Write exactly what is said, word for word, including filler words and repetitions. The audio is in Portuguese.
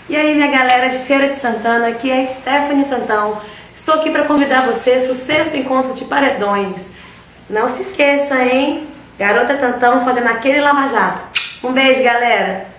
E aí, minha galera de Feira de Santana, aqui é a Stephanie Tantão. Estou aqui para convidar vocês para o sexto encontro de paredões. Não se esqueça, hein? Garota Tantão fazendo aquele lava-jato. Um beijo, galera!